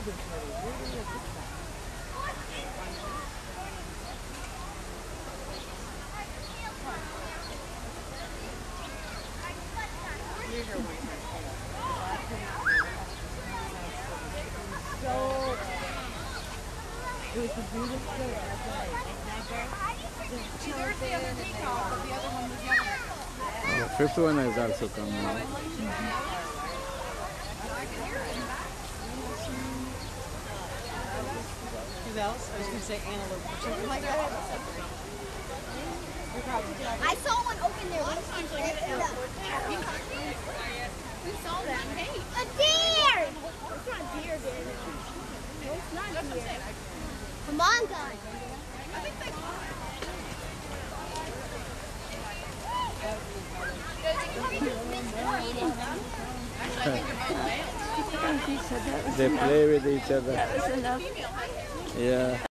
It was the beautiful thing. She learned the other peacock, but the other one was younger. The fifth one is also coming now. Gazelles? I was going to say antelope or something like that. I saw one open there. We saw that. Hey, A deer! It's not deer, deer. No, it's not deer. Come on, guys. I think they caught it. Actually, I think they're both males. They play with each other. That was enough. Yeah.